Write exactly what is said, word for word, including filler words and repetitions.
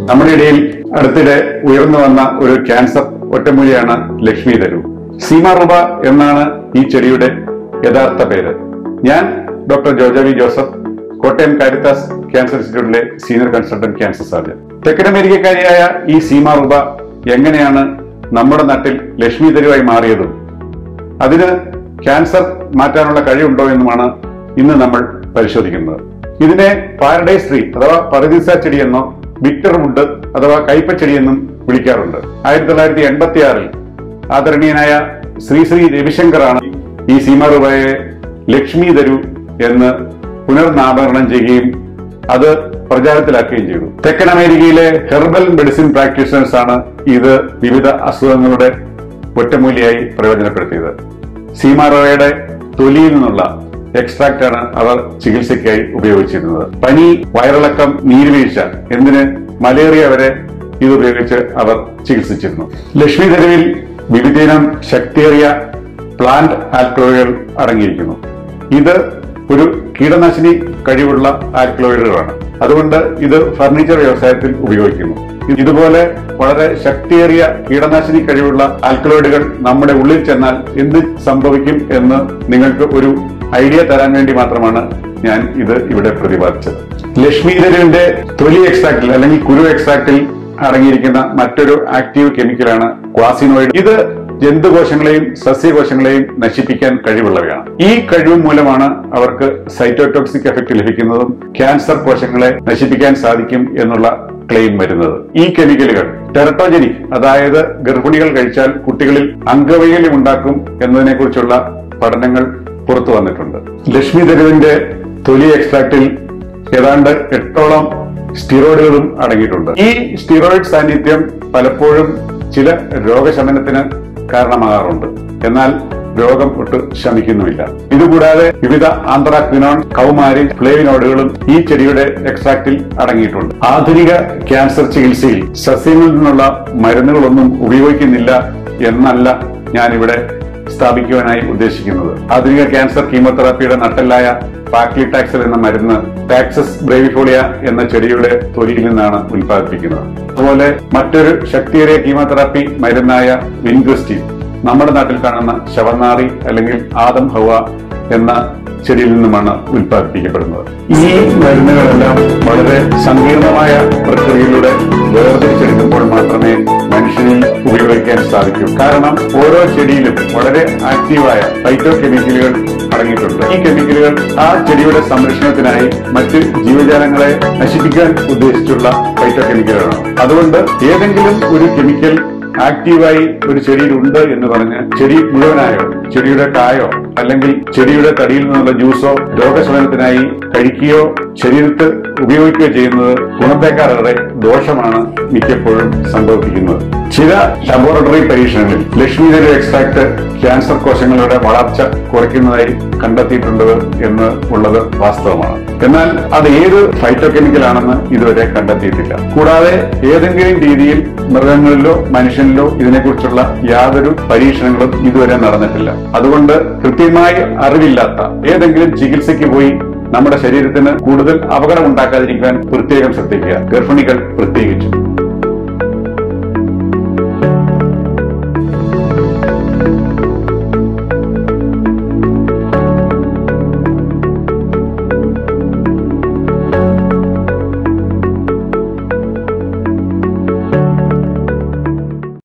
നമ്മുടെ ഇടയിൽ അടുത്തിടെ ഉയർന്നു വന്ന ഒരു ക്യാൻസർ ഒറ്റമൂലിയാണ് ലക്ഷ്മി തരു. സിമാറൂബ എന്നാണ് ഈ ചെടിയുടെ യഥാർത്ഥ പേര്. ഞാൻ ഡോക്ടർ ജോജവി ജോസഫ്, കോട്ടയം കാരിത്താസ് ക്യാൻസർ ഇൻസ്റ്റിറ്റ്യൂട്ടിലെ സീനിയർ കൺസൾട്ടന്റ് ക്യാൻസർ സർജൻ. തെക്കൻ അമേരിക്കക്കാരിയായ ഈ സിമാറൂബ എങ്ങനെയാണ് നമ്മുടെ നാട്ടിൽ ലക്ഷ്മി തരുവായി മാറിയതും അതിന് ക്യാൻസർ മാറ്റാനുള്ള കഴിവുണ്ടോ എന്നുമാണ് ഇന്ന് നമ്മൾ പരിശോധിക്കുന്നത്. ഇതിനെ പാരഡൈസ് ട്രീ അഥവാ പറുദീസ ചെടി എന്നോ ബിറ്റർ വുഡ് അഥവാ കൈപ്പച്ചെടി എന്നും വിളിക്കാറുണ്ട്. ആയിരത്തി തൊള്ളായിരത്തി എൺപത്തി ആറിൽ ആദരണീയനായ ശ്രീ ശ്രീ രവിശങ്കറാണ് ഈ സിമാറൂബയെ ലക്ഷ്മി തരു എന്ന് പുനർനാമകരണം ചെയ്യുകയും അത് പ്രചാരത്തിലാക്കുകയും ചെയ്തു. തെക്കൻ അമേരിക്കയിലെ ഹെർബൽ മെഡിസിൻ പ്രാക്ടീഷണേഴ്സ് ആണ് ഇത് വിവിധ അസുഖങ്ങളുടെ ഒറ്റമൂലിയായി പ്രയോജനപ്പെടുത്തിയത്. സിമാറൂബയുടെ തൊലിയിൽ നിന്നുള്ള എക്സ്ട്രാക്ട് ആണ് അവർ ചികിത്സയ്ക്കായി ഉപയോഗിച്ചിരുന്നത്. പനി, വയറിളക്കം, നീർവീഴ്ച, എന്തിന് മലേറിയ വരെ ഇത് ഉപയോഗിച്ച് അവർ ചികിത്സിച്ചിരുന്നു. ലക്ഷ്മി തരുവിൽ വിവിധയിനം ശക്തിയേറിയ പ്ലാന്റ് ആൽക്കലോയിഡുകൾ അടങ്ങിയിരിക്കുന്നു. ഇത് ഒരു കീടനാശിനി കഴിവുള്ള ആൽക്കലോയിഡുകളാണ്. അതുകൊണ്ട് ഇത് ഫർണിച്ചർ വ്യവസായത്തിൽ ഉപയോഗിക്കുന്നു. ഇതുപോലെ വളരെ ശക്തിയേറിയ കീടനാശിനി കഴിവുള്ള ആൽക്കലോയിഡുകൾ നമ്മുടെ ഉള്ളിൽ ചെന്നാൽ എന്ത് സംഭവിക്കും എന്ന് നിങ്ങൾക്ക് ഒരു ഐഡിയ തരാൻ വേണ്ടി മാത്രമാണ് ഞാൻ ഇത് ഇവിടെ പ്രതിപാദിച്ചത്. ലക്ഷ്മി തരുവിന്റെ തൊലി എക്സ്ട്രാക്റ്റിൽ അല്ലെങ്കിൽ കുരു എക്സ്ട്രാക്റ്റിൽ അടങ്ങിയിരിക്കുന്ന മറ്റൊരു ആക്റ്റീവ് കെമിക്കലാണ് ക്വാസിനോയിഡ്. ഇത് ജന്തുകോശങ്ങളെയും സസ്യകോശങ്ങളെയും നശിപ്പിക്കാൻ കഴിവുള്ളവയാണ്. ഈ കഴിവ് മൂലമാണ് അവർക്ക് സൈറ്റോടോക്സിക് എഫക്ട് ലഭിക്കുന്നതും ക്യാൻസർ കോശങ്ങളെ നശിപ്പിക്കാൻ സാധിക്കും എന്നുള്ള ക്ലെയിം വരുന്നത്. ഈ കെമിക്കലുകൾ ടെറട്ടോജനിക്, അതായത് ഗർഭിണികൾ കഴിച്ചാൽ കുട്ടികളിൽ അംഗവൈകല്യം ഉണ്ടാക്കും എന്നതിനെ കുറിച്ചുള്ള പഠനങ്ങൾ പുറത്തു വന്നിട്ടുണ്ട്. ലക്ഷ്മി തരുവിന്റെ തൊലി എക്സ്ട്രാക്റ്റിൽ ഏതാണ്ട് എട്ടോളം സ്റ്റിറോയിഡുകളും അടങ്ങിയിട്ടുണ്ട്. ഈ സ്റ്റിറോയിഡ് സാന്നിധ്യം പലപ്പോഴും ചില രോഗശമനത്തിന് കാരണമാകാറുണ്ട്. എന്നാൽ രോഗം ഒട്ട് ശമിക്കുന്നുമില്ല. ഇതുകൂടാതെ വിവിധ ആന്ത്രാക്വിനോൺ, കൗമാരിൻ, ഫ്ലേവിനോയിഡുകളും ഈ ചെടിയുടെ എക്സ്ട്രാക്റ്റിൽ അടങ്ങിയിട്ടുണ്ട്. ആധുനിക ക്യാൻസർ ചികിത്സയിൽ സസ്യങ്ങളിൽ നിന്നുള്ള മരുന്നുകളൊന്നും ഉപയോഗിക്കുന്നില്ല എന്നല്ല ഞാനിവിടെ സ്ഥാപിക്കുവാനായി ഉദ്ദേശിക്കുന്നത്. ആധുനിക ക്യാൻസർ കീമോതെറാപ്പിയുടെ നട്ടെല്ലായ പാക്ലിടാക്സൽ എന്ന മരുന്ന് ടാക്സസ് ബ്രേവിഫോളിയ എന്ന ചെടിയുടെ തൊലിയിൽ നിന്നാണ് ഉൽപ്പാദിപ്പിക്കുന്നത്. അതുപോലെ മറ്റൊരു ശക്തിയേറിയ കീമോതെറാപ്പി മരുന്നായ വിൻഗ്വസ്റ്റിൻ നമ്മുടെ നാട്ടിൽ കാണുന്ന ശവനാറി അല്ലെങ്കിൽ ആദം ഹവ എന്ന ചെടിയിൽ നിന്നുമാണ് ഉൽപ്പാദിപ്പിക്കപ്പെടുന്നത്. ഈ മരുന്നുകളെല്ലാം വളരെ സങ്കീർണമായ പ്രക്രിയയിലൂടെ വേർതിരിച്ചെടുക്കുമ്പോൾ മാത്രമേ മനുഷ്യനിൽ ഉപയോഗിക്കാൻ സാധിക്കൂ. കാരണം ഓരോ ചെടിയിലും വളരെ ആക്റ്റീവായ ഫൈറ്റോ കെമിക്കലുകൾ അടങ്ങിയിട്ടുണ്ട്. ഈ കെമിക്കലുകൾ ആ ചെടിയുടെ സംരക്ഷണത്തിനായി മറ്റ് ജീവജാലങ്ങളെ നശിപ്പിക്കാൻ ഉദ്ദേശിച്ചുള്ള ഫൈറ്റോ കെമിക്കലുകളാണ്. അതുകൊണ്ട് ഏതെങ്കിലും ഒരു കെമിക്കൽ ആക്റ്റീവായി ഒരു ചെടിയിൽ ഉണ്ട് എന്ന് പറഞ്ഞ് ചെടി മുഴുവനായോ ചെടിയുടെ കായോ അല്ലെങ്കിൽ ചെടിയുടെ തടിയിൽ നിന്നുള്ള ജ്യൂസോ രോഗശമനത്തിനായി കഴിക്കുകയോ ശരീരത്തിൽ ഉപയോഗിക്കുകയോ ചെയ്യുന്നത് ഗുണത്തേക്കാളേറെ ദോഷമാണ് മിക്കപ്പോഴും സംഭവിക്കുന്നത്. ചില ലബോറട്ടറി പരീക്ഷണങ്ങളിൽ ലക്ഷ്മി തരു എക്സ്ട്രാക്ട് ക്യാൻസർ കോശങ്ങളുടെ വളർച്ച കുറയ്ക്കുന്നതായി കണ്ടെത്തിയിട്ടുണ്ട് എന്ന് ഉള്ളത് വാസ്തവമാണ്. എന്നാൽ അത് ഏത് ഫൈറ്റോ കെമിക്കൽ ആണെന്ന് ഇതുവരെ കണ്ടെത്തിയിട്ടില്ല. കൂടാതെ ഏതെങ്കിലും രീതിയിൽ മൃഗങ്ങളിലോ മനുഷ്യനിലോ ഇതിനെക്കുറിച്ചുള്ള യാതൊരു പരീക്ഷണങ്ങളും ഇതുവരെ നടന്നിട്ടില്ല. അതുകൊണ്ട് കൃത്യമായി അറിവില്ലാത്ത ഏതെങ്കിലും ചികിത്സയ്ക്ക് പോയി നമ്മുടെ ശരീരത്തിന് കൂടുതൽ അപകടം ഉണ്ടാക്കാതിരിക്കാൻ പ്രത്യേകം ശ്രദ്ധിക്കുക. ഗർഭിണികൾ പ്രത്യേകിച്ച്.